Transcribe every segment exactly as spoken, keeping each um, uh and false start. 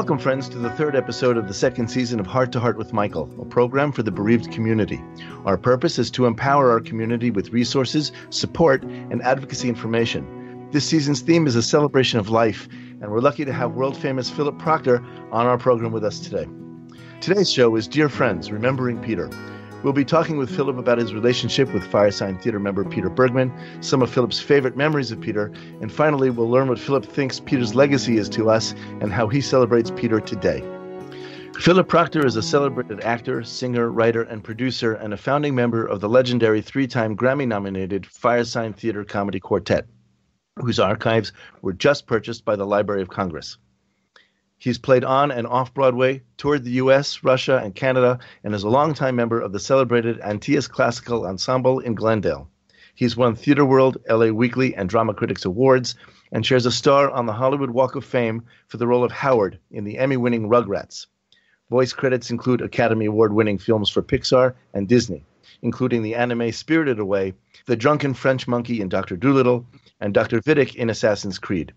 Welcome, friends, to the third episode of the second season of Heart to Heart with Michael, a program for the bereaved community. Our purpose is to empower our community with resources, support, and advocacy information. This season's theme is a celebration of life, and we're lucky to have world-famous Philip Proctor on our program with us today. Today's show is Dear Friends, Remembering Peter. We'll be talking with Philip about his relationship with Firesign-theater member Peter Bergman, some of Philip's favorite memories of Peter, and finally we'll learn what Philip thinks Peter's legacy is to us and how he celebrates Peter today. Philip Proctor is a celebrated actor, singer, writer, and producer, and a founding member of the legendary three-time Grammy-nominated Firesign-theater Comedy Quartet, whose archives were just purchased by the Library of Congress. He's played on and off Broadway, toured the U S, Russia, and Canada, and is a longtime member of the celebrated Antaeus Classical Ensemble in Glendale. He's won Theater World, L A Weekly, and Drama Critics Awards, and shares a star on the Hollywood Walk of Fame for the role of Howard in the Emmy-winning Rugrats. Voice credits include Academy Award-winning films for Pixar and Disney, including the anime Spirited Away, the drunken French monkey in Doctor Dolittle, and Doctor Vidic in Assassin's Creed.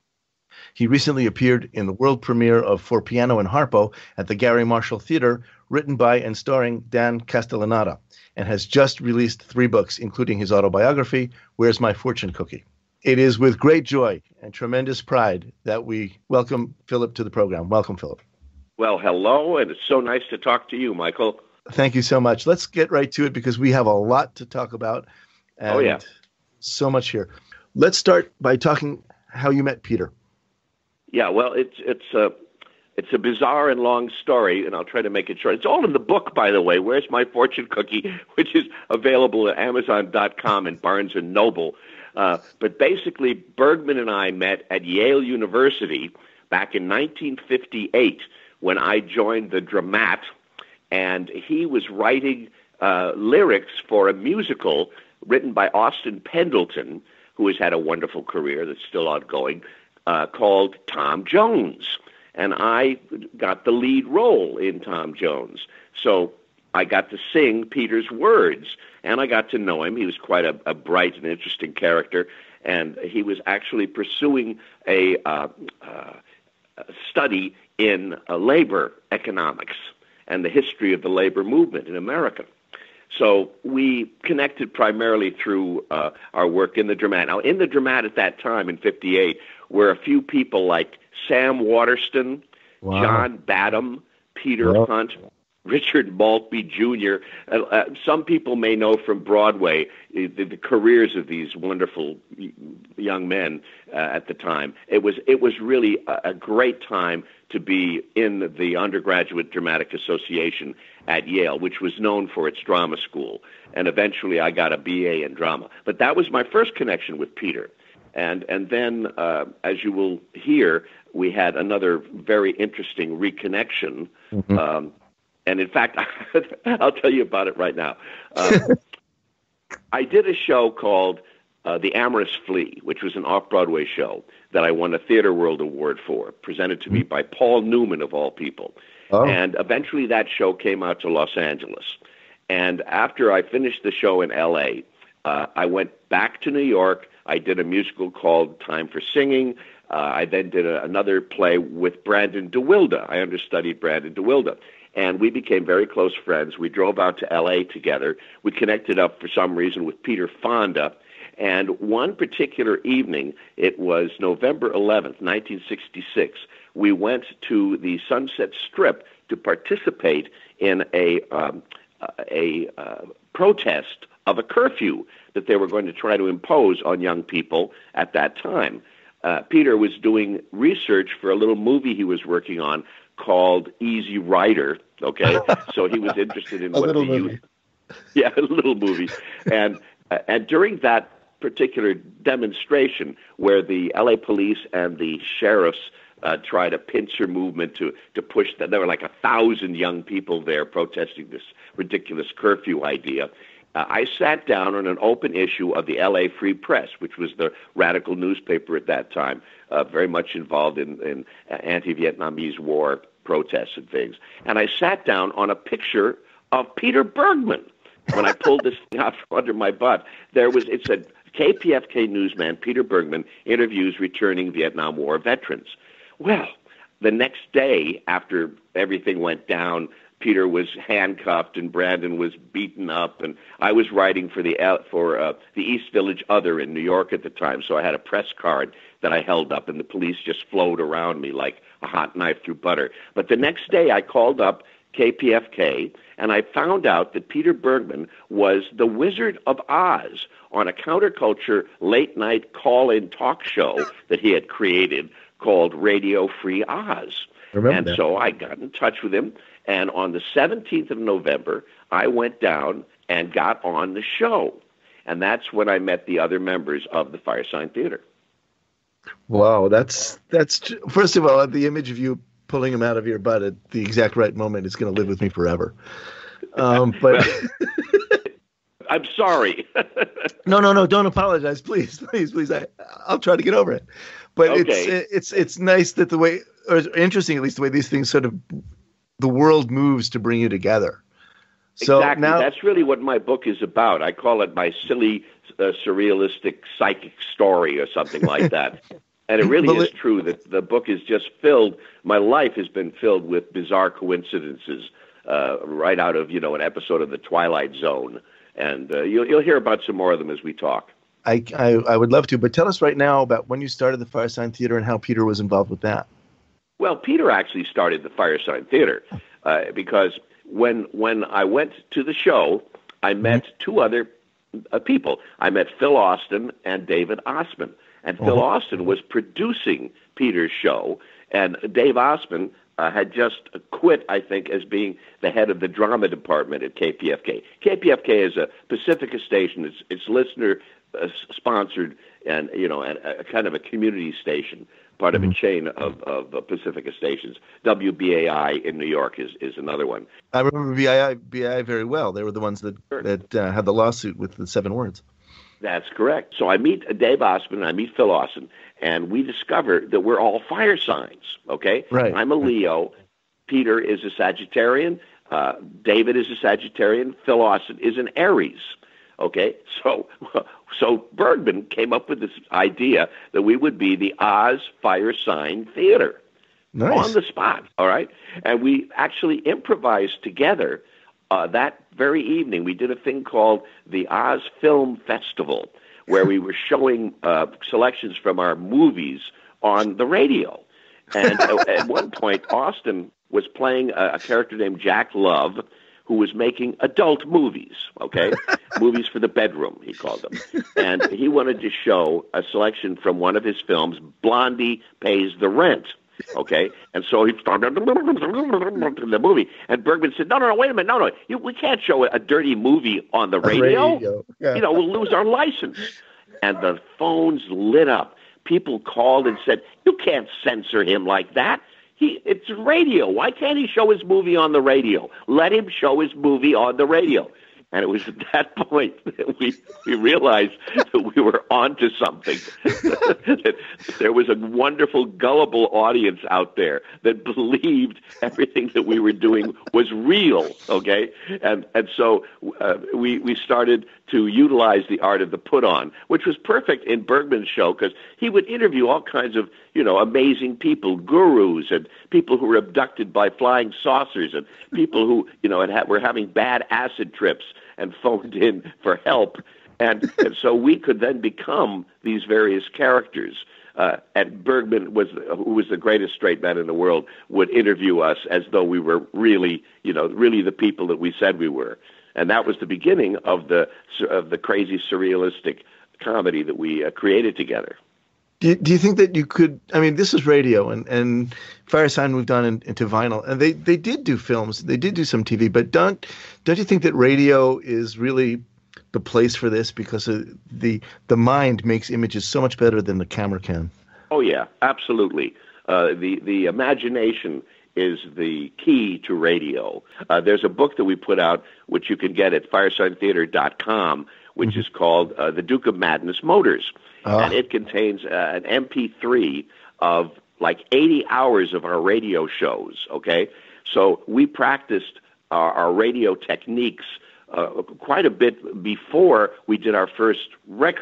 He recently appeared in the world premiere of For Piano and Harpo at the Gary Marshall Theater, written by and starring Dan Castellaneta, and has just released three books, including his autobiography, Where's My Fortune Cookie? It is with great joy and tremendous pride that we welcome Philip to the program. Welcome, Philip. Well, hello, and it's so nice to talk to you, Michael. Thank you so much. Let's get right to it because we have a lot to talk about. And oh, yeah. So much here. Let's start by talking how you met Peter. Yeah, well, it's it's a it's a bizarre and long story, and I'll try to make it short. It's all in the book, by the way. Where's My Fortune Cookie, which is available at Amazon dot com and Barnes and Noble. Uh, but basically, Bergman and I met at Yale University back in nineteen fifty-eight when I joined the Dramat, and he was writing uh, lyrics for a musical written by Austin Pendleton, who has had a wonderful career that's still ongoing. Uh, called Tom Jones, and I got the lead role in Tom Jones. So I got to sing Peter's words, and I got to know him. He was quite a, a bright and interesting character, and he was actually pursuing a, uh, uh, a study in uh, labor economics and the history of the labor movement in America. So we connected primarily through uh, our work in the Dramat. Now, in the Dramat at that time, in fifty-eight, were a few people like Sam Waterston, wow. John Badham, Peter wow. Hunt, Richard Maltby Junior Uh, uh, some people may know from Broadway the, the careers of these wonderful young men uh, at the time. It was it was really a, a great time to be in the Undergraduate Dramatic Association at Yale, which was known for its drama school. And eventually I got a B A in drama. But that was my first connection with Peter. And and then, uh, as you will hear, we had another very interesting reconnection. Mm-hmm. Um, and in fact, I'll tell you about it right now. Um, I did a show called uh, The Amorous Flea, which was an off-Broadway show that I won a Theater World Award for, presented to me by Paul Newman, of all people. Oh. And eventually that show came out to Los Angeles. And after I finished the show in L A, uh, I went back to New York. I did a musical called Time for Singing. Uh, I then did a, another play with Brandon DeWilde. I understudied Brandon DeWilde. And we became very close friends. We drove out to L A together. We connected up for some reason with Peter Fonda. And one particular evening, it was November eleventh, nineteen sixty-six, we went to the Sunset Strip to participate in a, um, a uh, protest of a curfew that they were going to try to impose on young people at that time. Uh, Peter was doing research for a little movie he was working on called Easy Rider, okay? So he was interested in what the youth... Yeah, a little movie. And, uh, and during that particular demonstration where the L A police and the sheriffs uh, tried a pincer movement to, to push that, there were like a thousand young people there protesting this ridiculous curfew idea. Uh, I sat down on an open issue of the L A Free Press, which was the radical newspaper at that time, uh, very much involved in, in anti-Vietnamese war protests and things. And I sat down on a picture of Peter Bergman. When I pulled this thing out from under my butt, there was, it said, K P F K newsman Peter Bergman interviews returning Vietnam War veterans. Well, the next day, after everything went down, Peter was handcuffed and Brandon was beaten up, and I was writing for the for uh, the East Village Other in New York at the time, so I had a press card that I held up, and the police just flowed around me like a hot knife through butter. But the next day, I called up K P F K, and I found out that Peter Bergman was the Wizard of Oz on a counterculture late-night call-in talk show that he had created called Radio Free Oz. Remember and that. So I got in touch with him, and on the seventeenth of November, I went down and got on the show. And that's when I met the other members of the Firesign-Theater. Wow, that's that's first of all, the image of you pulling him out of your butt at the exact right moment is going to live with me forever. Um, but well, I'm sorry. no, no, no, don't apologize, please, please, please. I, I'll try to get over it. But okay. it's it's it's nice that the way, or interesting at least the way these things sort of, the world moves to bring you together. So exactly. Now, that's really what my book is about. I call it my silly, uh, surrealistic psychic story or something like that. And it really is true that the book is just filled, my life has been filled with bizarre coincidences uh, right out of, you know, an episode of The Twilight Zone. And uh, you'll, you'll hear about some more of them as we talk. I, I, I would love to, but tell us right now about when you started the Firesign-Theater and how Peter was involved with that. Well, Peter actually started the Firesign-Theater uh, because when when I went to the show, I met mm-hmm. two other uh, people. I met Phil Austin and David Osman. And Phil uh-huh. Austin was producing Peter's show, and Dave Osman uh, had just quit, I think, as being the head of the drama department at K P F K. K P F K is a Pacifica station. It's, it's listener uh, sponsored and, you know, and a, a kind of a community station, part of mm-hmm. a chain of, of uh, Pacifica stations. W B A I in New York is, is another one. I remember B I I, B I I very well. They were the ones that, sure. that uh, had the lawsuit with the seven words. That's correct. So I meet Dave Osman, I meet Phil Austin, and we discover that we're all fire signs, okay? Right. I'm a Leo. Peter is a Sagittarian. Uh, David is a Sagittarian. Phil Austin is an Aries, okay? So, so Bergman came up with this idea that we would be the Oz Firesign-Theater. Nice. On the spot, all right? And we actually improvised together. Uh, that very evening, we did a thing called the Oz Film Festival, where we were showing uh, selections from our movies on the radio. And at one point, Austin was playing a, a character named Jack Love, who was making adult movies, okay? Movies for the bedroom, he called them. And he wanted to show a selection from one of his films, Blondie Pays the Rent. Okay, and so he started the movie, and Bergman said, "No, no, no, wait a minute, no, no, you, we can't show a dirty movie on the radio. radio. Yeah. You know, we'll lose our license." And the phones lit up. People called and said, "You can't censor him like that. He, it's radio. Why can't he show his movie on the radio? Let him show his movie on the radio." And it was at that point that we, we realized that we were onto something. That there was a wonderful, gullible audience out there that believed everything that we were doing was real, okay? And and so uh, we, we started to utilize the art of the put-on, which was perfect in Bergman's show because he would interview all kinds of, you know, amazing people, gurus, and people who were abducted by flying saucers, and people who, you know, had, had, were having bad acid trips and phoned in for help. And, and so we could then become these various characters. Uh, and Bergman, was, who was the greatest straight man in the world, would interview us as though we were really, you know, really the people that we said we were. And that was the beginning of the of the crazy surrealistic comedy that we uh, created together. Do you, do you think that you could, I mean, this is radio, and, and Firesign moved on in, into vinyl, and they, they did do films, they did do some T V, but don't don't you think that radio is really the place for this because of the the mind makes images so much better than the camera can? Oh, yeah, absolutely. Uh, the, the imagination is the key to radio. Uh, there's a book that we put out, which you can get at firesign theater dot com, which mm-hmm. is called uh, The Duke of Madness Motors. Oh. And it contains uh, an M P three of like eighty hours of our radio shows, okay? So we practiced our, our radio techniques uh, quite a bit before we did our first record,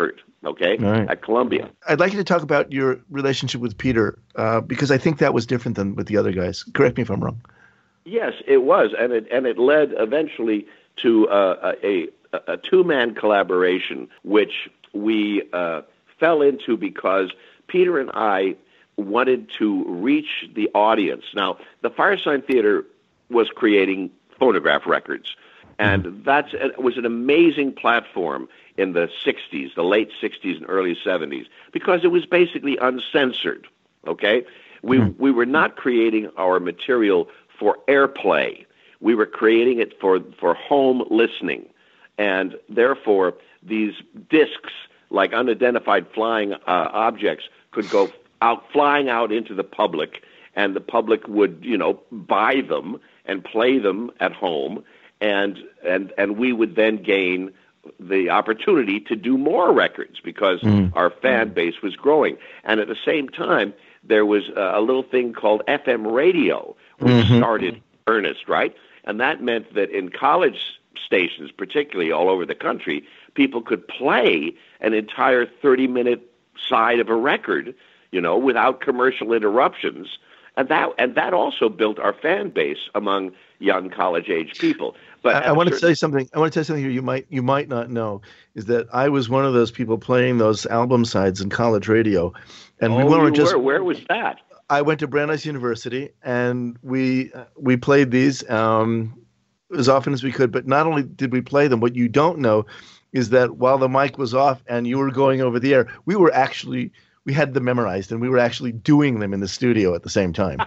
okay, right. at Columbia. I'd like you to talk about your relationship with Peter, uh, because I think that was different than with the other guys. Correct me if I'm wrong. Yes, it was, and it and it led eventually to uh, a, a, a two-man collaboration, which we uh, fell into because Peter and I wanted to reach the audience. Now, the Firesign Theater was creating phonograph records, and that's it was an amazing platform in the sixties, the late sixties and early seventies, because it was basically uncensored, okay? We mm-hmm. we were not creating our material for airplay. We were creating it for, for home listening, and therefore these discs, like unidentified flying uh, objects, could go out flying out into the public, and the public would, you know, buy them and play them at home, and and and we would then gain the opportunity to do more records because mm. our fan base was growing. And at the same time, there was a little thing called F M radio, which mm-hmm. started in earnest, right? And that meant that in college stations, particularly all over the country, people could play an entire thirty-minute side of a record, you know, without commercial interruptions. And that and that also built our fan base among young college-age people. But I, I want to say something. I want to tell you something here you might you might not know is that I was one of those people playing those album sides in college radio, and oh, we weren't you just. Were. Where was that? I went to Brandeis University, and we we played these um, as often as we could. But not only did we play them, what you don't know is that while the mic was off and you were going over the air, we were actually we had them memorized, and we were actually doing them in the studio at the same time.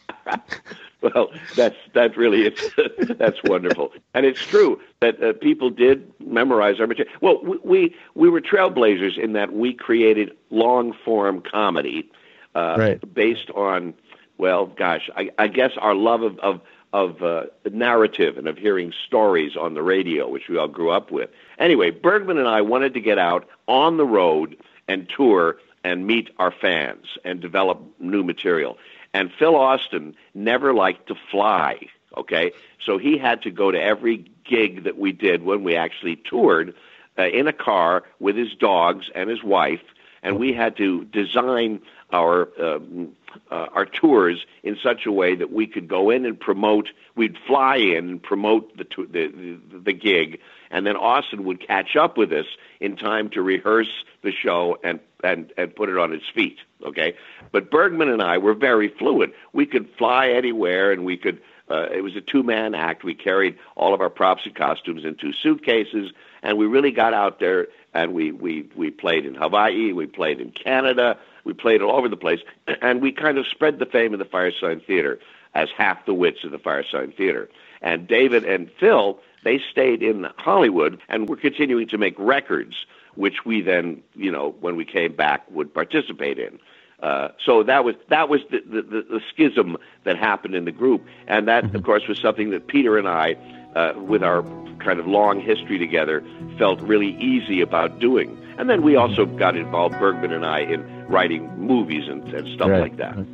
Well, that's that really is that's wonderful, and it's true that uh, people did memorize our material. Well, we, we we were trailblazers in that we created long form comedy uh, right. based on, well, gosh, I, I guess our love of of, of uh, narrative and of hearing stories on the radio, which we all grew up with. Anyway, Bergman and I wanted to get out on the road and tour and meet our fans and develop new material. And Phil Austin never liked to fly, okay? So he had to go to every gig that we did when we actually toured uh, in a car with his dogs and his wife, and we had to design our um, uh, our tours in such a way that we could go in and promote. We'd fly in and promote the, to- the, the the gig, and then Austin would catch up with us in time to rehearse the show and and and put it on its feet. Okay, but Bergman and I were very fluid. We could fly anywhere, and we could. Uh, it was a two-man act. We carried all of our props and costumes in two suitcases, and we really got out there. And we we we played in Hawaii. We played in Canada. We played all over the place, and we kind of spread the fame of the Firesign Theater as half the wits of the Firesign Theater. And David and Phil, they stayed in Hollywood, and were continuing to make records, which we then, you know, when we came back, would participate in. Uh, so that was that was the, the, the schism that happened in the group, and that, of course, was something that Peter and I, uh, with our kind of long history together, felt really easy about doing. And then we also got involved, Bergman and I, in writing movies and, and stuff right. like that.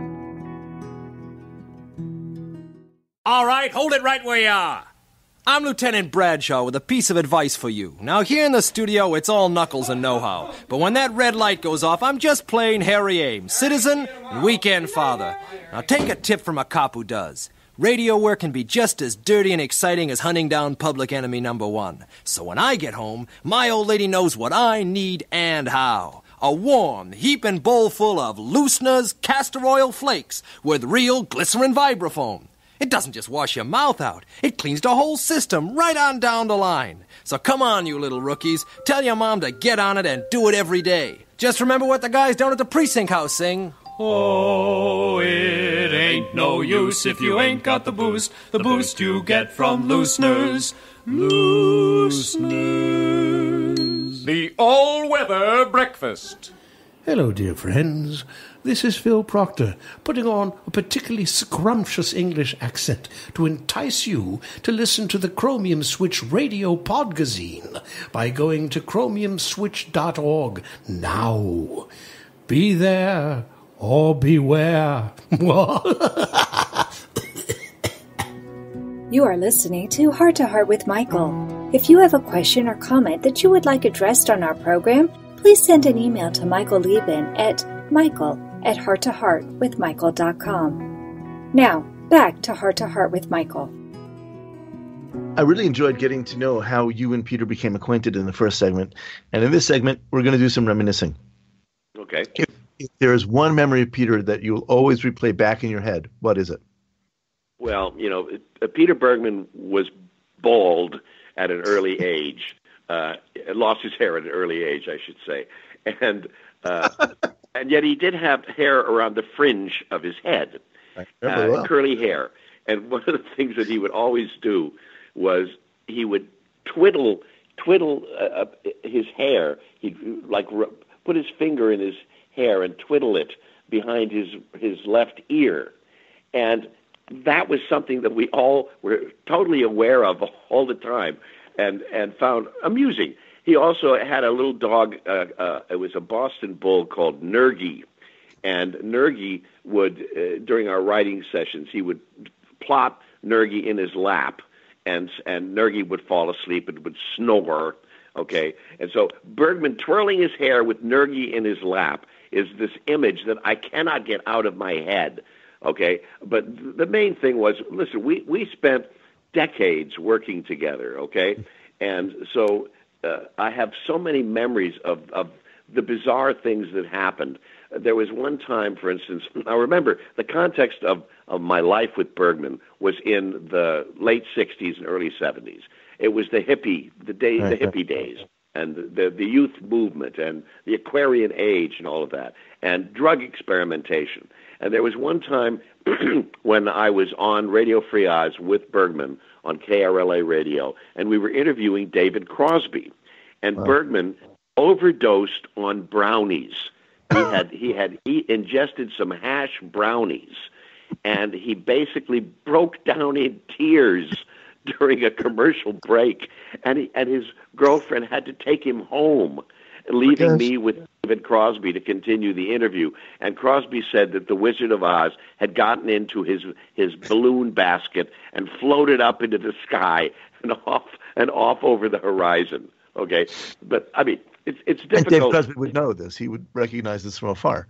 All right, hold it right where you are. I'm Lieutenant Bradshaw with a piece of advice for you. Now, here in the studio, it's all knuckles and know-how. But when that red light goes off, I'm just plain Harry Ames, citizen and weekend father. Now, take a tip from a cop who does. Radio work can be just as dirty and exciting as hunting down public enemy number one. So when I get home, my old lady knows what I need and how. A warm, heaping bowl full of Loosener's castor oil flakes with real glycerin vibraphone. It doesn't just wash your mouth out. It cleans the whole system right on down the line. So come on, you little rookies. Tell your mom to get on it and do it every day. Just remember what the guys down at the precinct house sing. Oh, it ain't no use if you ain't got the boost. The boost you get from Loosener's. Loosener's. The all-weather breakfast. Hello, dear friends. This is Phil Proctor, putting on a particularly scrumptious English accent to entice you to listen to the Chromium Switch Radio Podgazine by going to chromium switch dot org now. Be there or beware. You are listening to Heart to Heart with Michael. If you have a question or comment that you would like addressed on our program, please send an email to Michael Lieben at michael at heart to heart with michael dot com. Now, back to Heart to Heart with Michael. I really enjoyed getting to know how you and Peter became acquainted in the first segment. And in this segment, we're going to do some reminiscing. Okay. If, if there is one memory of Peter that you'll always replay back in your head, what is it? Well, you know, uh, Peter Bergman was bald at an early age. Uh, lost his hair at an early age, I should say. And uh, and yet he did have hair around the fringe of his head, uh, well. curly hair. And one of the things that he would always do was he would twiddle twiddle uh, his hair. He'd like r- put his finger in his hair and twiddle it behind his his left ear, and that was something that we all were totally aware of all the time, and and found amusing. He also had a little dog. Uh, uh, it was a Boston Bull called Nergy, and Nergy would uh, during our writing sessions he would plop Nergy in his lap. And and Nergy would fall asleep and would snore, okay? And so Bergman twirling his hair with Nergy in his lap is this image that I cannot get out of my head, okay? But the main thing was, listen, we, we spent decades working together, okay? And so uh, I have so many memories of, of the bizarre things that happened. There was one time, for instance, I remember the context of, of my life with Bergman was in the late sixties and early seventies. It was the hippie, the day, the hippie days, and the, the youth movement, and the Aquarian age, and all of that, and drug experimentation. And there was one time when I was on Radio Free Oz with Bergman on K R L A radio, and we were interviewing David Crosby, and wow. Bergman overdosed on brownies. He had he had he ingested some hash brownies, and he basically broke down in tears during a commercial break, and he, and his girlfriend had to take him home, leaving yes. me with David Crosby to continue the interview. And Crosby said that the Wizard of Oz had gotten into his his balloon basket and floated up into the sky and off and off over the horizon. Okay, but I mean. It's, it's difficult. And Dave Crosby would know this. He would recognize this from afar.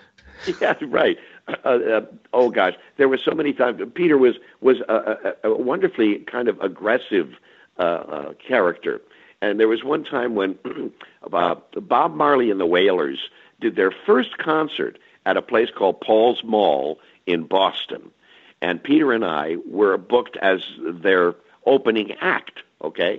Yeah, right. Uh, uh, oh, gosh. There were so many times. Peter was, was a, a, a wonderfully kind of aggressive uh, uh, character. And there was one time when uh, Bob Marley and the Wailers did their first concert at a place called Paul's Mall in Boston. And Peter and I were booked as their opening act, okay?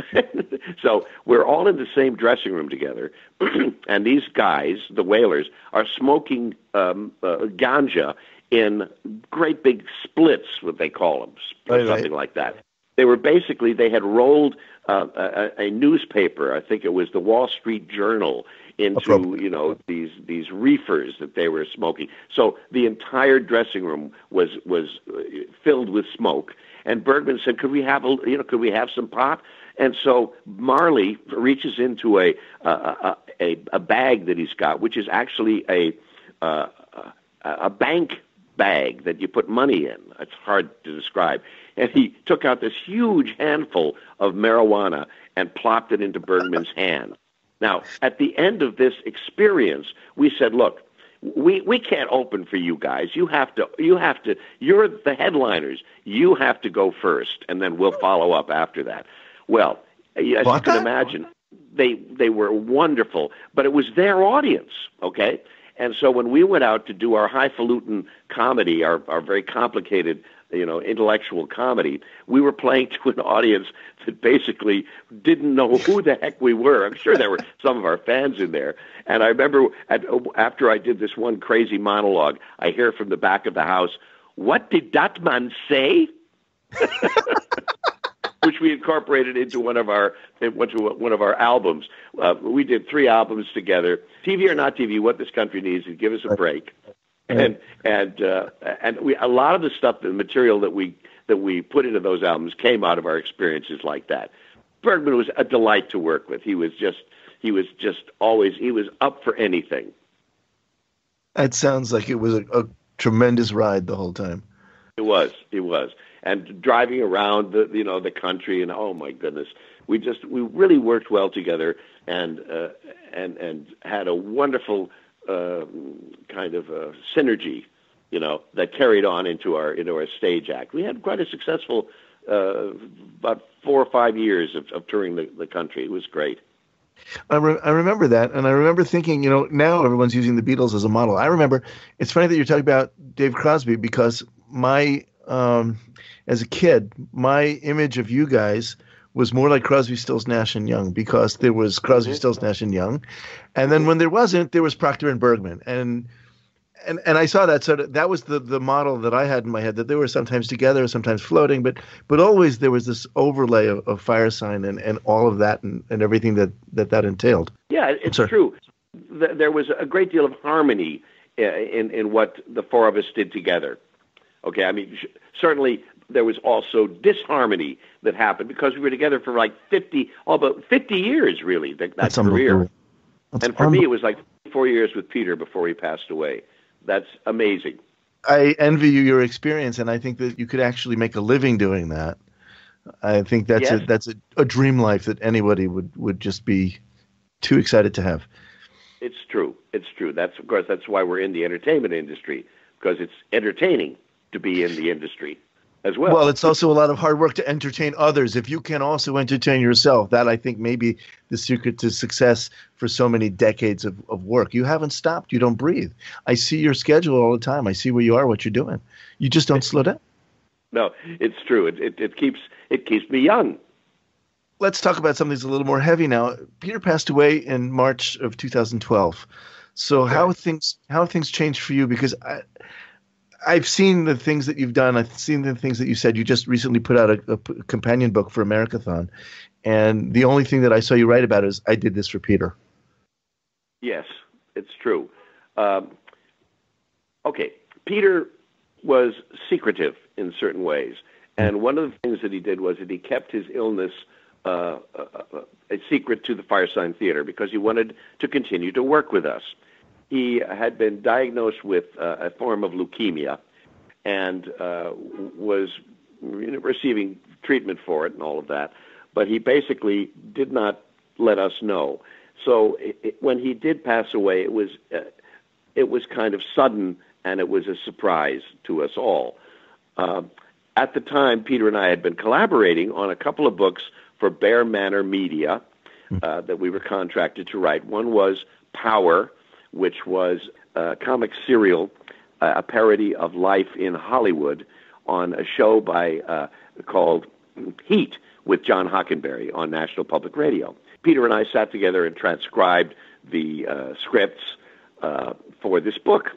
So we're all in the same dressing room together, and these guys, the Wailers, are smoking um, uh, ganja in great big splits, what they call them, or right, something right. like that. They were basically, they had rolled uh, a, a newspaper, I think it was the Wall Street Journal, into, you know, these these reefers that they were smoking. So the entire dressing room was was filled with smoke. And Bergman said, "Could we have a, you know, could we have some pot?" And so Marley reaches into a a, a, a bag that he's got, which is actually a uh, a bank bag that you put money in. It's hard to describe. And he took out this huge handful of marijuana and plopped it into Bergman's hand. Now, at the end of this experience, we said, "Look, we we can't open for you guys. You have to. You have to. You're the headliners. You have to go first, and then we'll follow up after that." Well, as you can imagine, they they were wonderful, but it was their audience, okay? And so when we went out to do our highfalutin comedy, our our very complicated, you know, intellectual comedy, we were playing to an audience that basically didn't know who the heck we were. I'm sure there were some of our fans in there. And I remember at, after I did this one crazy monologue, I hear from the back of the house, "What did that man say?" Which we incorporated into one of our into one of our albums. Uh, we did three albums together. T V or not T V, what this country needs is give us a break. And and uh, and we a lot of the stuff, the material that we that we put into those albums came out of our experiences like that. Bergman was a delight to work with. He was just he was just always he was up for anything. That sounds like it was a, a tremendous ride the whole time. It was. It was. And driving around the you know the country, and oh my goodness, we just we really worked well together, and uh, and and had a wonderful uh, kind of uh, synergy, you know, that carried on into our into our stage act. We had quite a successful uh, about four or five years of, of touring the, the country. It was great. I, re- I remember that, and I remember thinking, you know, now everyone's using the Beatles as a model. I remember, it's funny that you're talking about Dave Crosby, because my, um, as a kid, my image of you guys was more like Crosby, Stills, Nash and Young, because there was Crosby, Stills, Nash and Young, and then when there wasn't, there was Proctor and Bergman, and and and I saw that, so that was the the model that I had in my head, that they were sometimes together, sometimes floating, but but always there was this overlay of, of Firesign and, and all of that and, and everything that, that that entailed. Yeah, it's true. There was a great deal of harmony in in what the four of us did together. Okay, I mean, certainly there was also disharmony that happened because we were together for like fifty, all about fifty years, really, that, that That's career. That's and for me, it was like four years with Peter before he passed away. That's amazing. I envy you your experience, and I think that you could actually make a living doing that. I think that's yes. a that's a, a dream life that anybody would, would just be too excited to have. It's true. It's true. That's of course that's why we're in the entertainment industry, because it's entertaining to be in the industry as well. Well, it's also a lot of hard work to entertain others. If you can also entertain yourself, that I think may be the secret to success for so many decades of, of work. You haven't stopped. You don't breathe. I see your schedule all the time. I see where you are, what you're doing. You just don't slow down. No, it's true. It, it, it keeps it keeps me young. Let's talk about something that's a little more heavy now. Peter passed away in March of two thousand twelve. So okay. how things how have things changed for you? Because I, I've seen the things that you've done. I've seen the things that you said. You just recently put out a, a companion book for Americathon. And the only thing that I saw you write about is, I did this for Peter. Yes, it's true. Um, okay, Peter was secretive in certain ways. And one of the things that he did was that he kept his illness uh, a, a secret to the Firesign-Theater because he wanted to continue to work with us. He had been diagnosed with uh, a form of leukemia and uh, was receiving treatment for it and all of that, but he basically did not let us know. So it, it, when he did pass away, it was uh, it was kind of sudden, and it was a surprise to us all. Uh, at the time, Peter and I had been collaborating on a couple of books for Bear Manor Media uh, that we were contracted to write. One was Power, which was a comic serial, uh, a parody of life in Hollywood, on a show by uh, called Heat with John Hockenberry on National Public Radio. Peter and I sat together and transcribed the uh, scripts uh, for this book.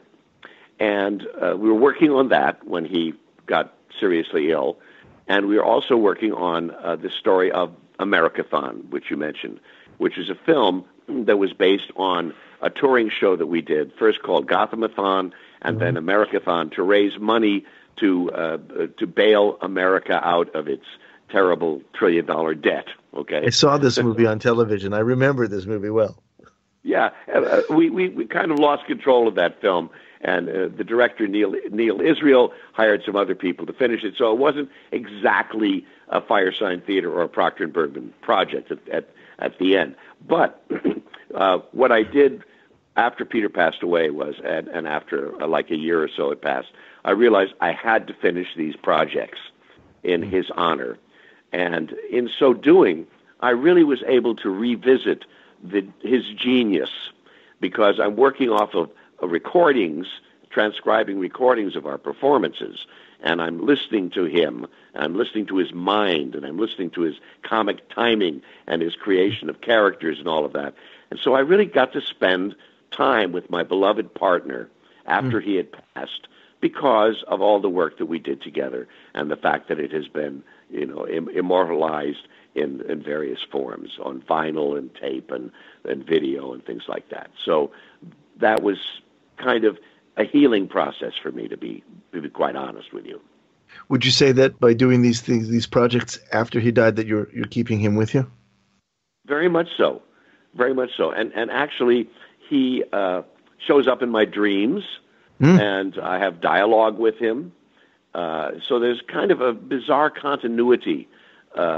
And uh, we were working on that when he got seriously ill. And we were also working on uh, the story of Americathon, which you mentioned, which is a film that was based on a touring show that we did, first called Gothamathon and mm-hmm. then Americathon, to raise money to uh, to bail America out of its terrible trillion-dollar debt. Okay, I saw this movie on television. I remember this movie well. Yeah, uh, we, we we kind of lost control of that film, and uh, the director Neil Neil Israel hired some other people to finish it. So it wasn't exactly a Firesign-Theater or a Proctor and Bergman project at at, at the end. But uh, what I did after Peter passed away was, and, and after uh, like a year or so had passed, I realized I had to finish these projects in his honor. And in so doing, I really was able to revisit the, his genius, because I'm working off of uh, recordings, transcribing recordings of our performances, and I'm listening to him, and I'm listening to his mind, and I'm listening to his comic timing and his creation of characters and all of that. And so I really got to spend time with my beloved partner after mm. he had passed, because of all the work that we did together and the fact that it has been, you know, im- immortalized in, in various forms on vinyl and tape and, and video and things like that. So that was kind of a healing process for me, to be, to be quite honest with you. Would you say that by doing these things, these projects after he died, that you're you're keeping him with you? Very much so, very much so. And and actually, he uh, shows up in my dreams. Mm. And I have dialogue with him. Uh, so there's kind of a bizarre continuity uh,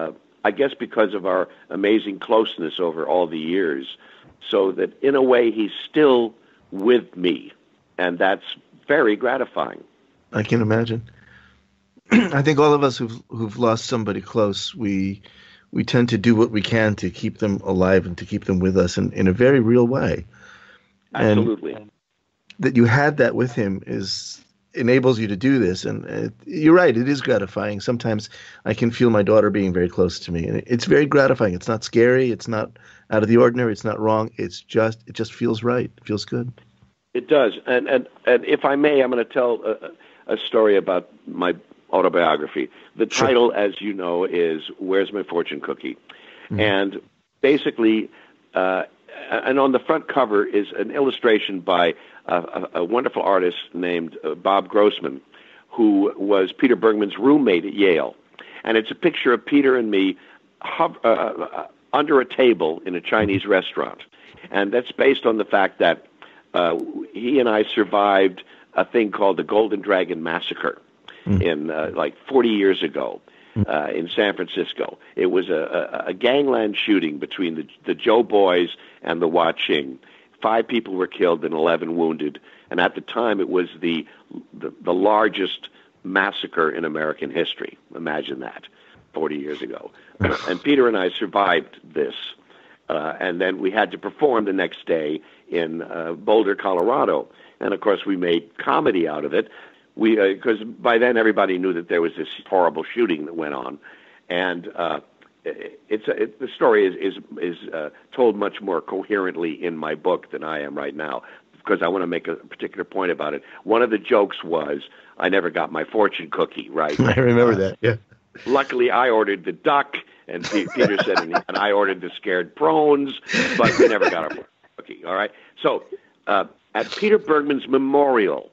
I guess because of our amazing closeness over all the years, so that in a way he's still with me, and that's very gratifying. I can imagine. I think all of us who've who've lost somebody close, we we tend to do what we can to keep them alive and to keep them with us in, in a very real way. Absolutely. And that you had that with him is enables you to do this. And it, you're right, it is gratifying. Sometimes I can feel my daughter being very close to me, and it, it's very gratifying. It's not scary. It's not out of the ordinary. It's not wrong. It's just it just feels right. It feels good. It does. And and, and if I may, I'm going to tell a, a story about my autobiography. The Sure. title, as you know, is Where's My Fortune Cookie? Mm-hmm. And basically, uh, and on the front cover is an illustration by a, a, a wonderful artist named uh, Bob Grossman, who was Peter Bergman's roommate at Yale. And it's a picture of Peter and me hov- uh, uh, under a table in a Chinese restaurant. And that's based on the fact that uh, he and I survived a thing called the Golden Dragon Massacre. Mm. in uh, like forty years ago uh, in San Francisco. It was a, a, a gangland shooting between the, the Joe Boys and the Hua Qing. Five people were killed and eleven wounded. And at the time, it was the, the, the largest massacre in American history. Imagine that, forty years ago. And Peter and I survived this. Uh, and then we had to perform the next day in uh, Boulder, Colorado. And, of course, we made comedy out of it. We because uh, by then everybody knew that there was this horrible shooting that went on, and uh, it's it, the story is is is uh, told much more coherently in my book than I am right now, because I want to make a particular point about it. One of the jokes was I never got my fortune cookie, right? I remember uh, that. Yeah. Luckily, I ordered the duck, and P- Peter said, and, and I ordered the scared prawns, but we never got our fortune cookie. All right. So uh, at Peter Bergman's memorial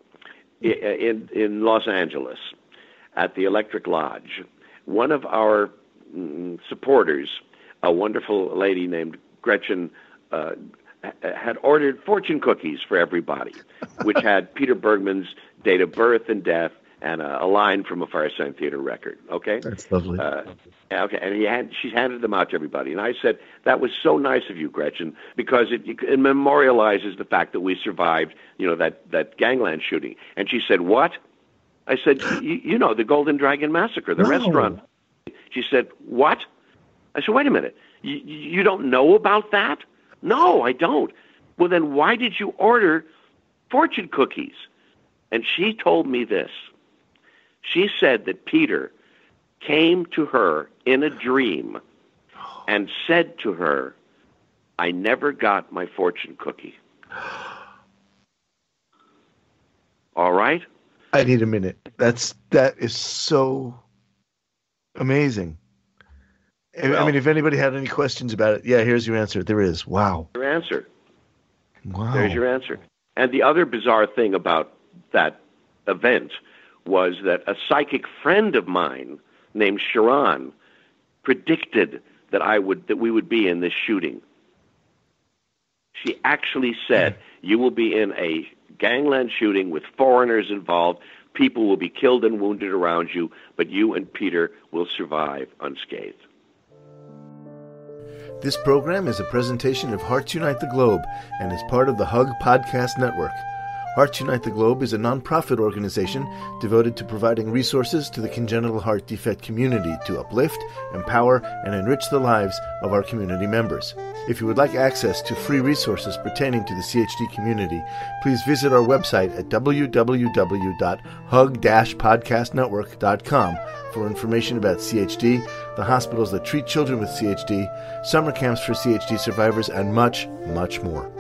in in Los Angeles, at the Electric Lodge, one of our mm, supporters, a wonderful lady named Gretchen, uh, had ordered fortune cookies for everybody, which had Peter Bergman's date of birth and death and a, a line from a Firesign-Theater record. Okay, that's lovely. Uh, okay, and he had she handed them out to everybody, and I said, "That was so nice of you, Gretchen, because it, it memorializes the fact that we survived, you know, that that gangland shooting." And she said, "What?" I said, "You know, the Golden Dragon Massacre, the no. restaurant." She said, "What?" I said, "Wait a minute. You, you don't know about that?" "No, I don't." "Well, then why did you order fortune cookies?" And she told me this. She said that Peter came to her in a dream and said to her, "I never got my fortune cookie." All right? I need a minute. That's that is so amazing. Well, I mean, if anybody had any questions about it, yeah, here's your answer. There is. Wow. Your answer. Wow. There's your answer. And the other bizarre thing about that event was that a psychic friend of mine named Sharon predicted that I would that we would be in this shooting. She actually said, "You will be in a gangland shooting with foreigners involved. People will be killed and wounded around you, but you and Peter will survive unscathed." This program is a presentation of Hearts Unite the Globe and is part of the Hug Podcast Network. Hearts Unite the Globe is a non-profit organization devoted to providing resources to the congenital heart defect community to uplift, empower, and enrich the lives of our community members. If you would like access to free resources pertaining to the C H D community, please visit our website at w w w dot hug dash podcast network dot com for information about C H D, the hospitals that treat children with C H D, summer camps for C H D survivors, and much, much more.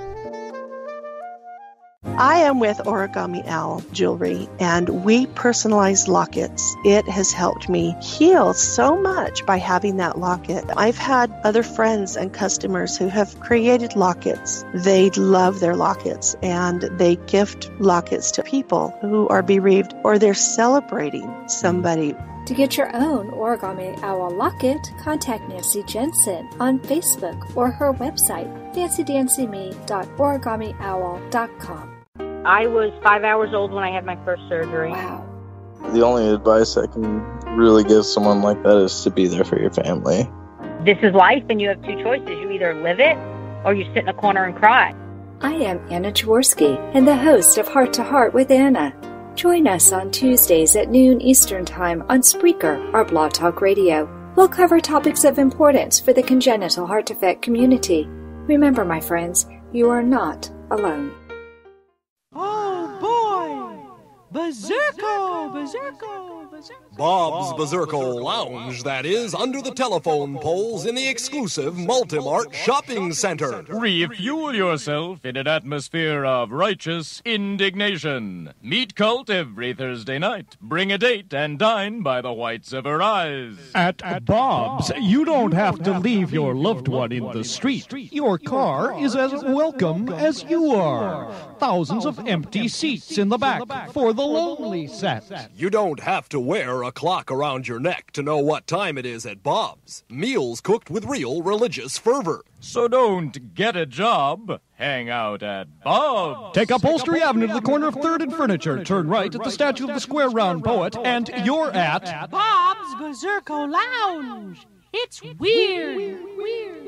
I am with Origami Owl Jewelry, and we personalize lockets. It has helped me heal so much by having that locket. I've had other friends and customers who have created lockets. They love their lockets, and they gift lockets to people who are bereaved, or they're celebrating somebody. To get your own Origami Owl locket, contact Nancy Jensen on Facebook or her website, fancy dancy me dot origami owl dot com. I was five hours old when I had my first surgery. Wow. The only advice I can really give someone like that is to be there for your family. This is life, and you have two choices. You either live it or you sit in a corner and cry. I am Anna Jaworski and the host of Heart to Heart with Anna. Join us on Tuesdays at noon Eastern Time on Spreaker or Blog Talk Radio. We'll cover topics of importance for the congenital heart defect community. Remember, my friends, you are not alone. Oh boy! Berserko! Berserko! Berserko! Bob's Berserko Lounge, that is, under the telephone poles in the exclusive Multimart Shopping Center. Refuel yourself in an atmosphere of righteous indignation. Meet Cult every Thursday night. Bring a date and dine by the whites of her eyes. At, At Bob's, you don't have to leave your loved one in the street. Your car is as welcome as you are. Thousands of empty seats in the back for the lonely set. You don't have to wear a clock around your neck to know what time it is at Bob's. Meals cooked with real religious fervor. So don't get a job. Hang out at Bob's. Take Upholstery Avenue to the corner of third and Furniture. Turn right at the statue of the Square Round Poet, and you're at Bob's Berserko Lounge. It's weird. Weird.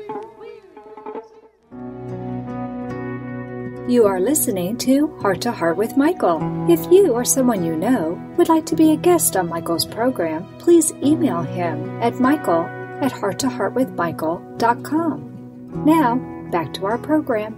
You are listening to Heart to Heart with Michael. If you or someone you know would like to be a guest on Michael's program, please email him at michael at heart to heart with michael dot com. Now, back to our program.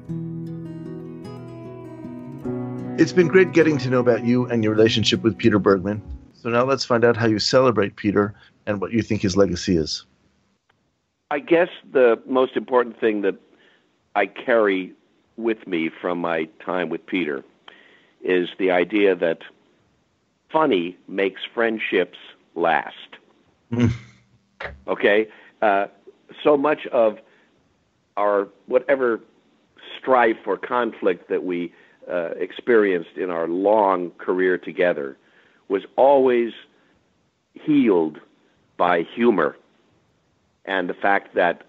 It's been great getting to know about you and your relationship with Peter Bergman. So now let's find out how you celebrate Peter and what you think his legacy is. I guess the most important thing that I carry with me from my time with Peter is the idea that funny makes friendships last. Okay? Uh, so much of our whatever strife or conflict that we uh, experienced in our long career together was always healed by humor and the fact that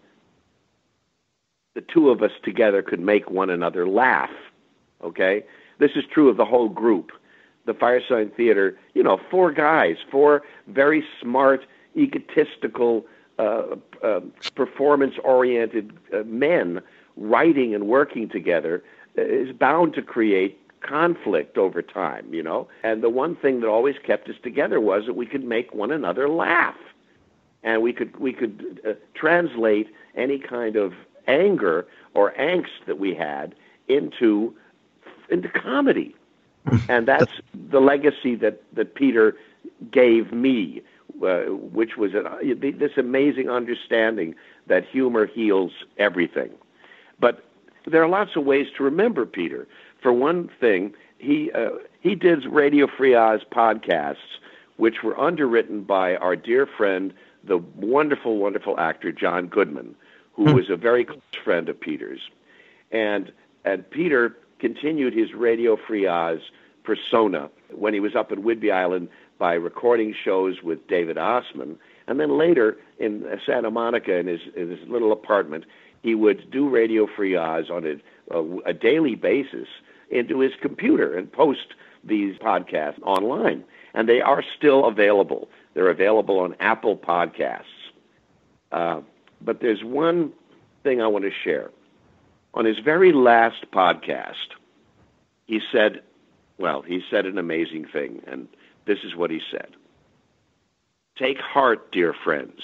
the two of us together could make one another laugh, okay? This is true of the whole group. The Firesign-theater, you know, four guys, four very smart, egotistical, uh, uh, performance-oriented uh, men writing and working together is bound to create conflict over time, you know? And the one thing that always kept us together was that we could make one another laugh. And we could, we could uh, translate any kind of anger or angst that we had into into comedy. And that's the legacy that, that Peter gave me, uh, which was an, uh, this amazing understanding that humor heals everything. But there are lots of ways to remember Peter. For one thing, he uh, he did Radio Free Oz podcasts, which were underwritten by our dear friend, the wonderful, wonderful actor John Goodman, who was a very close friend of Peter's. And and Peter continued his Radio Free Oz persona when he was up in Whidbey Island by recording shows with David Osman. And then later in Santa Monica in his, in his little apartment, he would do Radio Free Oz on a, a, a daily basis into his computer and post these podcasts online. And they are still available. They're available on Apple Podcasts. Uh, But there's one thing I want to share. On his very last podcast, he said, well, he said an amazing thing, and this is what he said. Take heart, dear friends.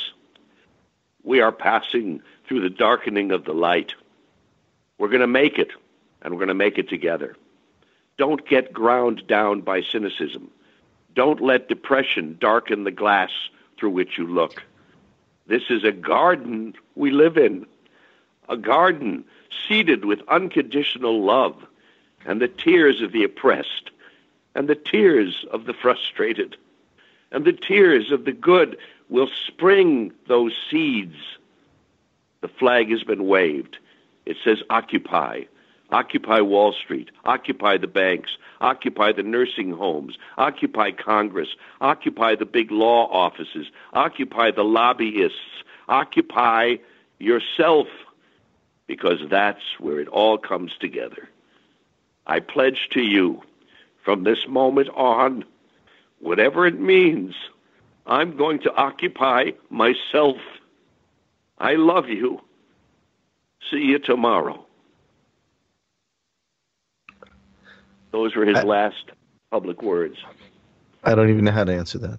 We are passing through the darkening of the light. We're going to make it, and we're going to make it together. Don't get ground down by cynicism. Don't let depression darken the glass through which you look. This is a garden we live in, a garden seeded with unconditional love and the tears of the oppressed and the tears of the frustrated and the tears of the good will spring those seeds. The flag has been waved. It says occupy. Occupy Wall Street. Occupy the banks. Occupy the nursing homes. Occupy Congress. Occupy the big law offices. Occupy the lobbyists. Occupy yourself, because that's where it all comes together. I pledge to you, from this moment on, whatever it means, I'm going to occupy myself. I love you. See you tomorrow. Those were his I, last public words. I don't even know how to answer that.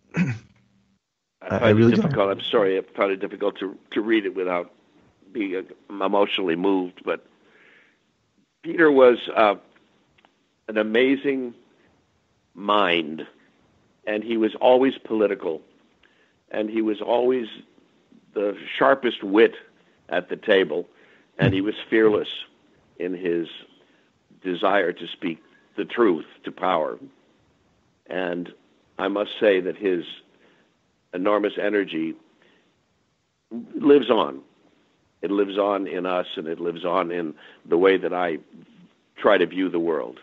I, I really it difficult. don't. I'm sorry. I found it difficult to, to read it without being emotionally moved. But Peter was uh, an amazing mind, and he was always political, and he was always the sharpest wit at the table, and he was fearless in his desire to speak the truth to power. And I must say that his enormous energy lives on. It lives on in us, and it lives on in the way that I try to view the world.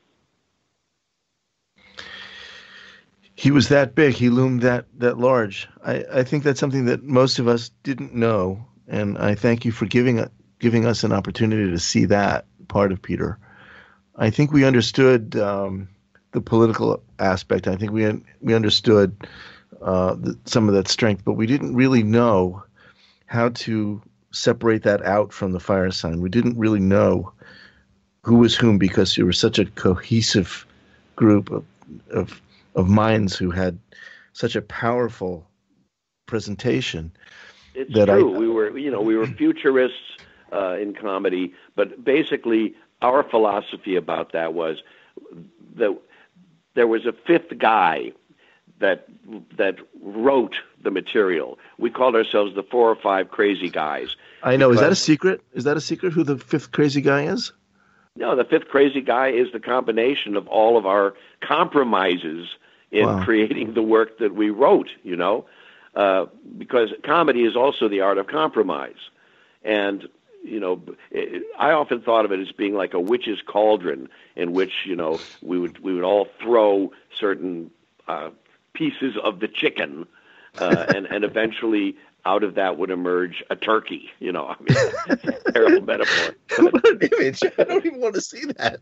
He was that big. He loomed that, that large. I, I think that's something that most of us didn't know, and I thank you for giving giving us an opportunity to see that part of Peter. I think we understood um, the political aspect. I think we we understood uh, the, some of that strength, but we didn't really know how to separate that out from the fire sign. We didn't really know who was whom because you were such a cohesive group of of, of minds who had such a powerful presentation. It's that true. I, we were, you know, we were futurists uh, in comedy, but basically our philosophy about that was that there was a fifth guy that that wrote the material. We called ourselves the four or five crazy guys. I know. Because, is that a secret? Is that a secret who the fifth crazy guy is? No, the fifth crazy guy is the combination of all of our compromises in Wow. creating the work that we wrote, you know, uh, because comedy is also the art of compromise. And, you know, it, I often thought of it as being like a witch's cauldron in which, you know, we would we would all throw certain uh, pieces of the chicken uh, and, and eventually out of that would emerge a turkey, you know. I mean, terrible metaphor. What an image. I don't even want to see that.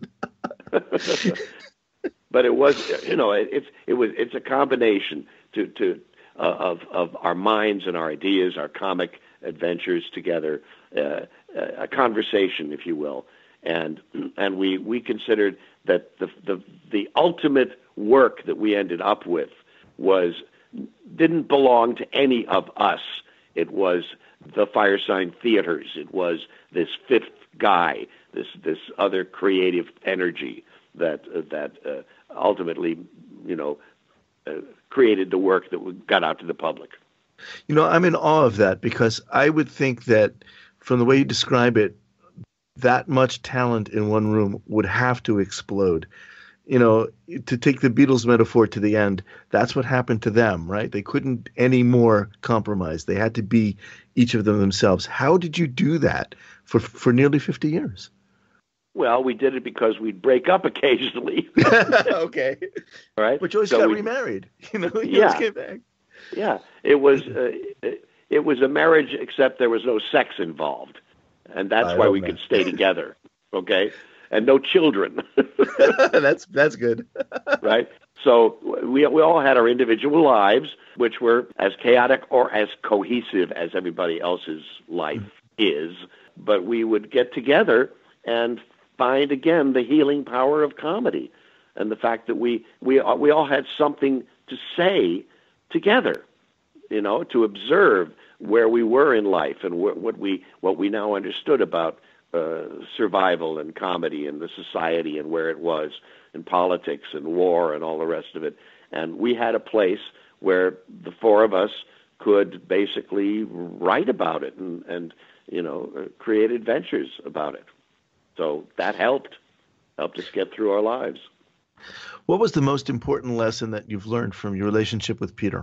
But it was, you know, it, it's it was it's a combination to to uh, of of our minds and our ideas, our comic adventures together, uh, a conversation, if you will, and and we we considered that the the the ultimate work that we ended up with was didn't belong to any of us. It was the Firesign-theaters. It was this fifth guy, this this other creative energy that uh, that uh, ultimately, you know, uh, created the work that we got out to the public. You know, I'm in awe of that because I would think that from the way you describe it, that much talent in one room would have to explode. You know, to take the Beatles metaphor to the end, that's what happened to them, right? They couldn't any more compromise. They had to be each of them themselves. How did you do that for for nearly fifty years? Well, we did it because we'd break up occasionally. Okay. All right. But you always So got we- remarried. You know, you Yeah. always came back. Yeah, it was uh, it, it was a marriage, except there was no sex involved, and that's I why love we that. could stay together. Okay, and no children. that's that's good. Right? So we we all had our individual lives, which were as chaotic or as cohesive as everybody else's life is. But we would get together and find again the healing power of comedy, and the fact that we we we all had something to say together, you know, to observe where we were in life and wh- what we what we now understood about uh, survival and comedy and the society and where it was in politics and war and all the rest of it. And we had a place where the four of us could basically write about it and, and you know, uh, create adventures about it. So that helped, helped us get through our lives. What was the most important lesson that you've learned from your relationship with Peter?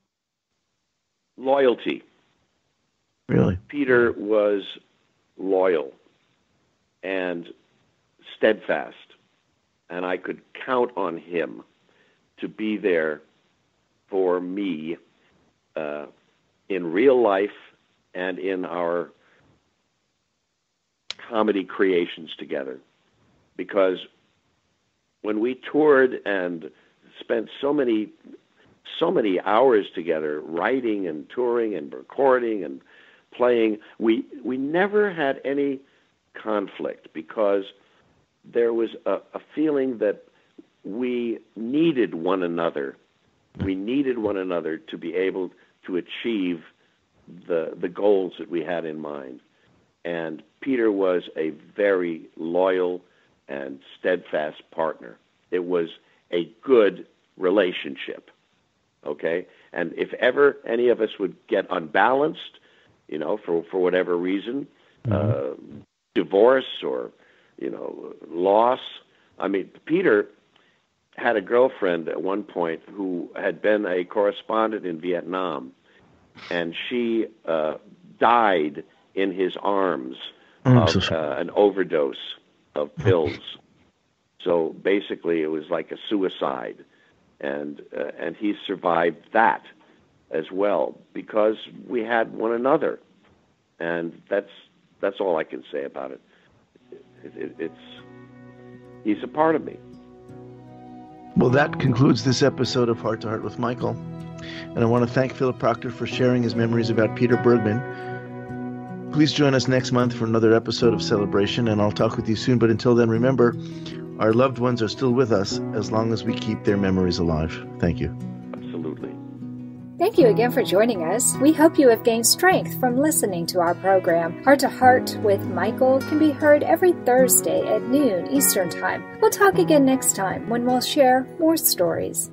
Loyalty. Really? Peter was loyal and steadfast, and I could count on him to be there for me uh, in real life and in our comedy creations together. Because when we toured and spent so many so many hours together writing and touring and recording and playing. We we never had any conflict because there was a, a feeling that we needed one another. We needed one another to be able to achieve the the goals that we had in mind. And Peter was a very loyal and steadfast partner. It was a good relationship, okay? And if ever any of us would get unbalanced, you know, for, for whatever reason, mm-hmm. uh, divorce or, you know, loss. I mean, Peter had a girlfriend at one point who had been a correspondent in Vietnam, and she uh, died in his arms oh, of so uh, an overdose of pills. So basically, it was like a suicide, and uh, and he survived that as well because we had one another, and that's that's all I can say about it. It, it. It's he's a part of me. Well, that concludes this episode of Heart to Heart with Michael, and I want to thank Philip Proctor for sharing his memories about Peter Bergman. Please join us next month for another episode of Celebration, and I'll talk with you soon. But until then, remember, our loved ones are still with us as long as we keep their memories alive. Thank you. Absolutely. Thank you again for joining us. We hope you have gained strength from listening to our program. Heart to Heart with Michael can be heard every Thursday at noon Eastern Time. We'll talk again next time when we'll share more stories.